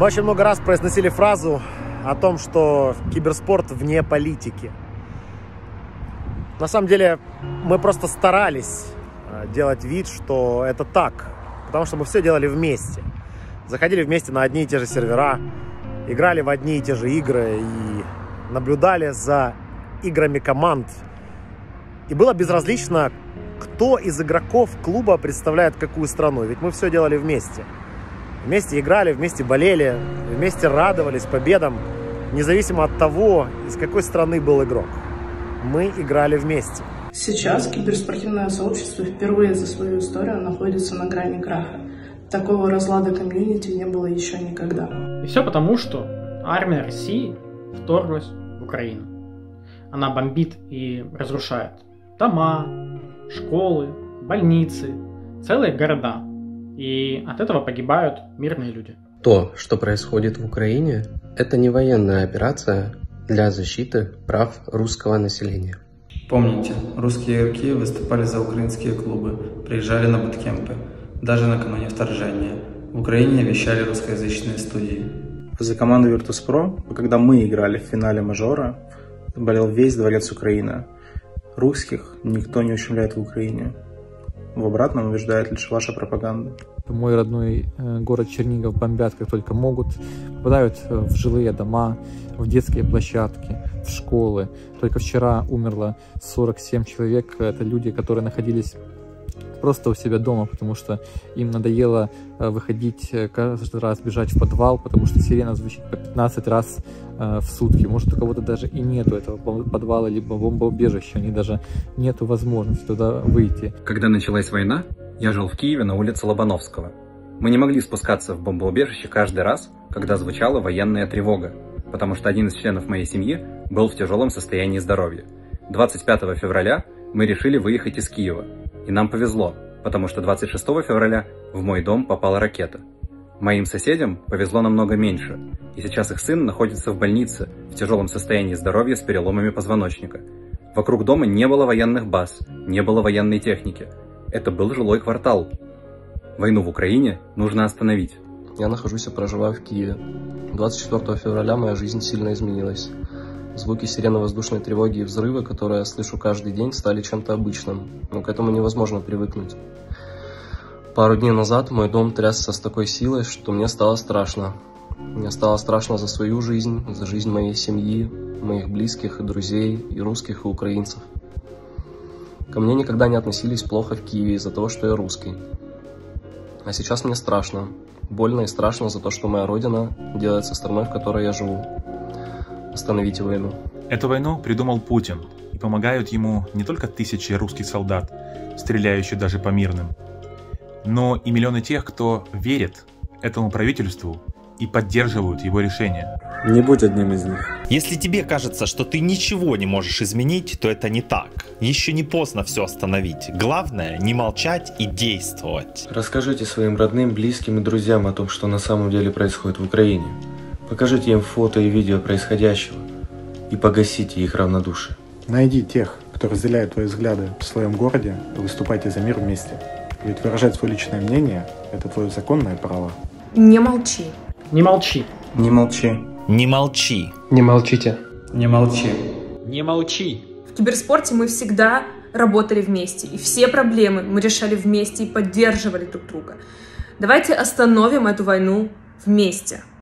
Мы очень много раз произносили фразу о том, что киберспорт вне политики. На самом деле мы просто старались делать вид, что это так, потому что мы все делали вместе. Заходили вместе на одни и те же сервера, играли в одни и те же игры и наблюдали за играми команд. И было безразлично, кто из игроков клуба представляет какую страну, ведь мы все делали вместе. Вместе играли, вместе болели, вместе радовались победам, независимо от того, из какой страны был игрок. Мы играли вместе. Сейчас киберспортивное сообщество впервые за свою историю находится на грани краха. Такого разлада комьюнити не было еще никогда. И все потому, что армия России вторглась в Украину. Она бомбит и разрушает дома, школы, больницы, целые города. И от этого погибают мирные люди. То, что происходит в Украине, это не военная операция для защиты прав русского населения. Помните, русские игроки выступали за украинские клубы, приезжали на буткемпы, даже накануне вторжения. В Украине вещали русскоязычные студии. За команду Virtus.pro, когда мы играли в финале мажора, болел весь дворец Украины. Русских никто не ущемляет в Украине. В обратном убеждает лишь ваша пропаганда. Мой родной город Чернигов бомбят как только могут, попадают в жилые дома, в детские площадки, в школы. Только вчера умерло 47 человек. Это люди, которые находились просто у себя дома, потому что им надоело выходить каждый раз, бежать в подвал, потому что сирена звучит по 15 раз в сутки. Может, у кого-то даже и нету этого подвала, либо бомбоубежища, они даже нету возможности туда выйти. Когда началась война, я жил в Киеве на улице Лобановского. Мы не могли спускаться в бомбоубежище каждый раз, когда звучала военная тревога, потому что один из членов моей семьи был в тяжелом состоянии здоровья. 25 февраля мы решили выехать из Киева. И нам повезло, потому что 26 февраля в мой дом попала ракета. Моим соседям повезло намного меньше, и сейчас их сын находится в больнице в тяжелом состоянии здоровья с переломами позвоночника. Вокруг дома не было военных баз, не было военной техники. Это был жилой квартал. Войну в Украине нужно остановить. Я нахожусь и проживаю в Киеве. 24 февраля моя жизнь сильно изменилась. Звуки сирены воздушной тревоги и взрывы, которые я слышу каждый день, стали чем-то обычным, но к этому невозможно привыкнуть. Пару дней назад мой дом трясся с такой силой, что мне стало страшно. Мне стало страшно за свою жизнь, за жизнь моей семьи, моих близких и друзей, и русских, и украинцев. Ко мне никогда не относились плохо в Киеве из-за того, что я русский. А сейчас мне страшно. Больно и страшно за то, что моя родина делает со страной, в которой я живу. Остановите войну. Эту войну придумал Путин, и помогают ему не только тысячи русских солдат, стреляющих даже по мирным, но и миллионы тех, кто верит этому правительству и поддерживают его решения. Не будь одним из них. Если тебе кажется, что ты ничего не можешь изменить, то это не так. Еще не поздно все остановить. Главное не молчать и действовать. Расскажите своим родным, близким и друзьям о том, что на самом деле происходит в Украине. Покажите им фото и видео происходящего и погасите их равнодушие. Найди тех, кто разделяет твои взгляды в своем городе, и выступайте за мир вместе. Ведь выражать свое личное мнение – это твое законное право. Не молчи. Не молчи. Не молчи. Не молчи. Не молчите. Не молчи. Не молчи. В киберспорте мы всегда работали вместе, и все проблемы мы решали вместе и поддерживали друг друга. Давайте остановим эту войну вместе.